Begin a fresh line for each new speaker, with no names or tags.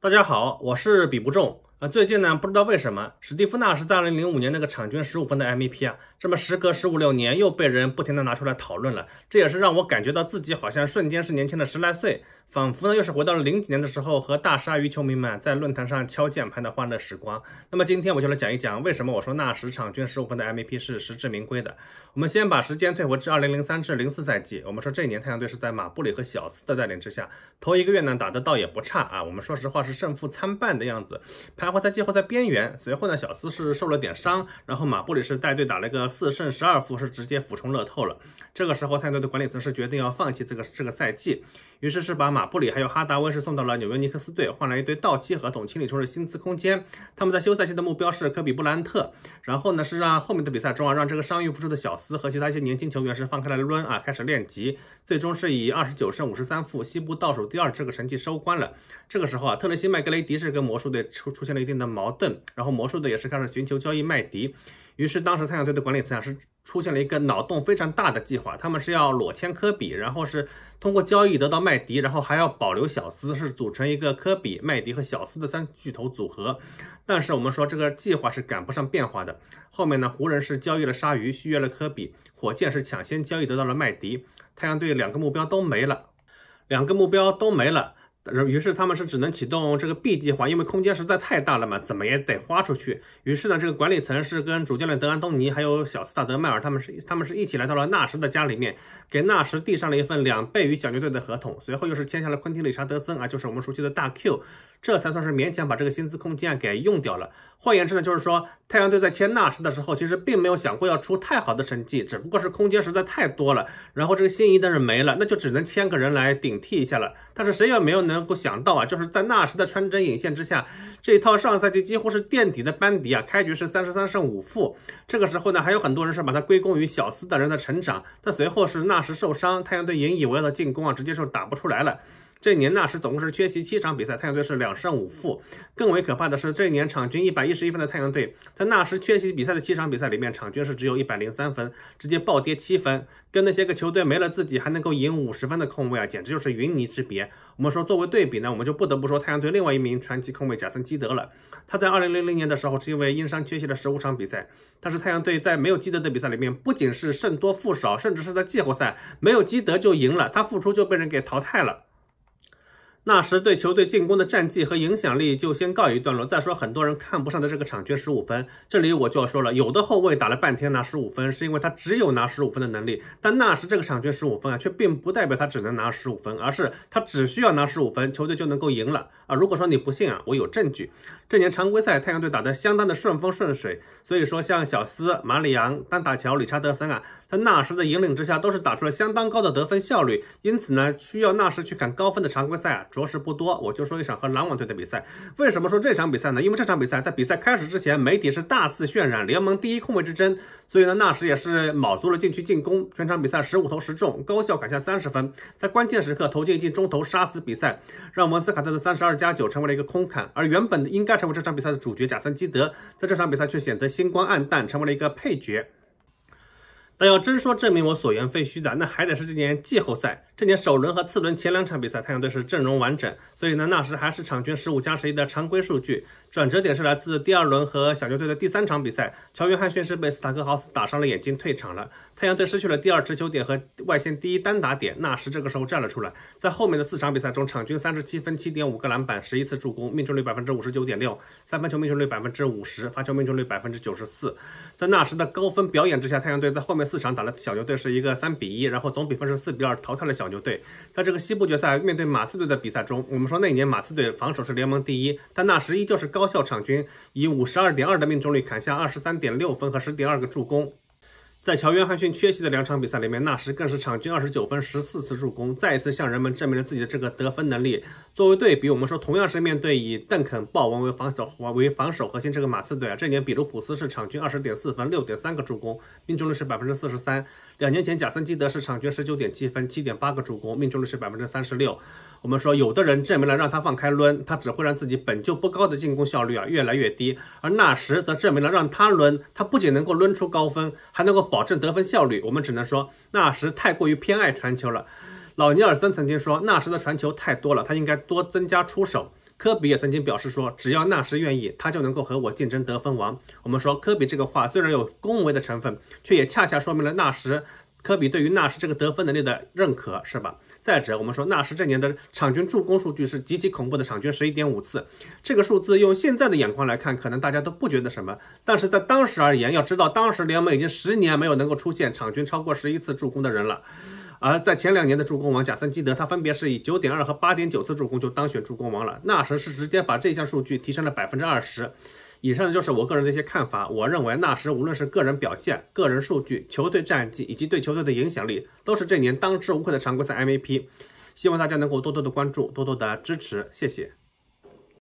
大家好，我是比不重。最近呢，不知道为什么，史蒂夫纳什在2005年那个场均15分的 MVP 啊，这么时隔15、16年又被人不停的拿出来讨论了。这也是让我感觉到自己好像瞬间是年轻了10来岁，仿佛呢又是回到了00几年的时候，和大鲨鱼球迷们在论坛上敲键盘的欢乐时光。那么今天我就来讲一讲为什么我说纳什场均15分的 MVP 是实至名归的。我们先把时间退回至2003至04赛季，我们说这一年太阳队是在马布里和小斯的带领之下，头一个月呢打得倒也不差啊。我们说实话是胜负参半的样子，徘徊在季后赛边缘。随后呢，小斯是受了点伤，然后马布里是带队打了一个4胜12负，是直接俯冲乐透了。这个时候太阳队的管理层是决定要放弃这个赛季，于是是把马布里还有哈达威是送到了纽约尼克斯队，换了一堆到期合同，清理出了薪资空间。他们在休赛期的目标是科比布莱恩特，然后呢是让后面的比赛中让这个伤愈复出的小斯和其他一些年轻球员是放开了抡开始练级，最终是以29胜53负西部倒数第2这个成绩收官了。这个时候特雷西麦格雷迪是跟魔术队出现了一定的矛盾，然后魔术队也是开始寻求交易麦迪。于是当时太阳队的管理层是出现了一个脑洞非常大的计划，他们是要裸签科比，然后是通过交易得到麦迪，然后还要保留小斯，是组成一个科比、麦迪和小斯的3巨头组合。但是我们说这个计划是赶不上变化的，后面呢湖人是交易了鲨鱼，续约了科比，火箭是抢先交易得到了麦迪，太阳队2个目标都没了，于是他们是只能启动这个 B 计划，因为空间实在太大了嘛，怎么也得花出去。于是呢，这个管理层是跟主教练德安东尼还有小斯塔德迈尔他们是一起来到了纳什的家里面，给纳什递上了一份2倍于小牛队的合同，随后又是签下了昆汀理查德森就是我们熟悉的大 Q， 这才算是勉强把这个薪资空间给用掉了。换言之呢，就是说太阳队在签纳什的时候，其实并没有想过要出太好的成绩，只不过是空间实在太多了，然后这个心仪的人没了，那就只能签个人来顶替一下了。但是谁也没有能够想到就是在纳什的穿针引线之下，这一套上赛季几乎是垫底的班底开局是33胜5负。这个时候呢，还有很多人是把它归功于小斯等人的成长，但随后是纳什受伤，太阳队引以为傲的进攻直接就打不出来了。这一年纳什总共是缺席7场比赛，太阳队是2胜5负。更为可怕的是，这一年场均111分的太阳队，在纳什缺席比赛的7场比赛里面，场均是只有103分，直接暴跌7分，跟那些个球队没了自己还能够赢50分的控卫简直就是云泥之别。我们说作为对比呢，我们就不得不说太阳队另外一名传奇控卫贾森基德了。他在2000年的时候是因为因伤缺席了15场比赛，但是太阳队在没有基德的比赛里面，不仅是胜多负少，甚至是在季后赛没有基德就赢了，他复出就被人给淘汰了。纳什对球队进攻的战绩和影响力就先告一段落，再说很多人看不上的这个场均15分，这里我就要说了，有的后卫打了半天拿15分，是因为他只有拿15分的能力，但纳什这个场均15分却并不代表他只能拿15分，而是他只需要拿15分，球队就能够赢了如果说你不信我有证据。这年常规赛太阳队打得相当的顺风顺水，所以说像小斯、马里昂、丹塔乔、理查德森在纳什的引领之下都是打出了相当高的得分效率，因此呢，需要纳什去赶高分的常规赛着实不多。我就说一场和篮网队的比赛，为什么说这场比赛呢？因为这场比赛在比赛开始之前，媒体是大肆渲染联盟第1控卫之争，所以呢，纳什也是卯足了劲去进攻，全场比赛15投10中，高效砍下30分，在关键时刻投进一记中投杀死比赛，让文斯卡特的32+9成为了一个空砍，而原本应该成为这场比赛的主角贾森基德，在这场比赛却显得星光暗淡，成为了一个配角。但要真说证明我所言非虚的，那还得是这年季后赛。这年首轮和次轮前2场比赛，太阳队是阵容完整，所以呢，纳什还是场均15+11的常规数据。转折点是来自第2轮和小牛队的第3场比赛，乔约翰逊是被斯塔克豪斯打伤了眼睛退场了，太阳队失去了第2持球点和外线第1单打点，纳什这个时候站了出来，在后面的4场比赛中，场均37分、7.5个篮板、11次助攻，命中率 59.6%， 三分球命中率 50%， 罚球命中率 94%。在纳什的高分表演之下，太阳队在后面4场打了小牛队是一个3-1，然后总比分是4-2淘汰了小牛队。在这个西部决赛面对马刺队的比赛中，我们说那一年马刺队防守是联盟第1，但纳什依旧是高效场均以 52.2% 的命中率砍下 23.6 分和 10.2 个助攻。在乔约翰逊缺席的2场比赛里面，纳什更是场均29分、14次助攻，再一次向人们证明了自己的这个得分能力。作为对比，我们说同样是面对以邓肯、鲍文为防守核心这个马刺队这年比卢普斯是场均20.4分、6.3个助攻，命中率是 43%。2年前贾森基德是场均19.7分、7.8个助攻，命中率是 36%。我们说有的人证明了让他放开抡，他只会让自己本就不高的进攻效率越来越低，而纳什则证明了让他抡，他不仅能够抡出高分，还能够保证得分效率。我们只能说纳什太过于偏爱传球了。老尼尔森曾经说，纳什的传球太多了，他应该多增加出手。 科比也曾经表示说，只要纳什愿意，他就能够和我竞争得分王。我们说科比这个话虽然有恭维的成分，却也恰恰说明了科比对于纳什这个得分能力的认可，是吧？再者，我们说纳什这年的场均助攻数据是极其恐怖的，场均11.5次。这个数字用现在的眼光来看，可能大家都不觉得什么，但是在当时而言，要知道当时联盟已经10年没有能够出现场均超过11次助攻的人了。而在前2年的助攻王贾森基德，他分别是以9.2和8.9次助攻就当选助攻王了。纳什是直接把这项数据提升了20%。以上就是我个人的一些看法。我认为纳什无论是个人表现、个人数据、球队战绩以及对球队的影响力，都是这年当之无愧的常规赛 MVP。希望大家能够多多的关注，多多的支持，谢谢。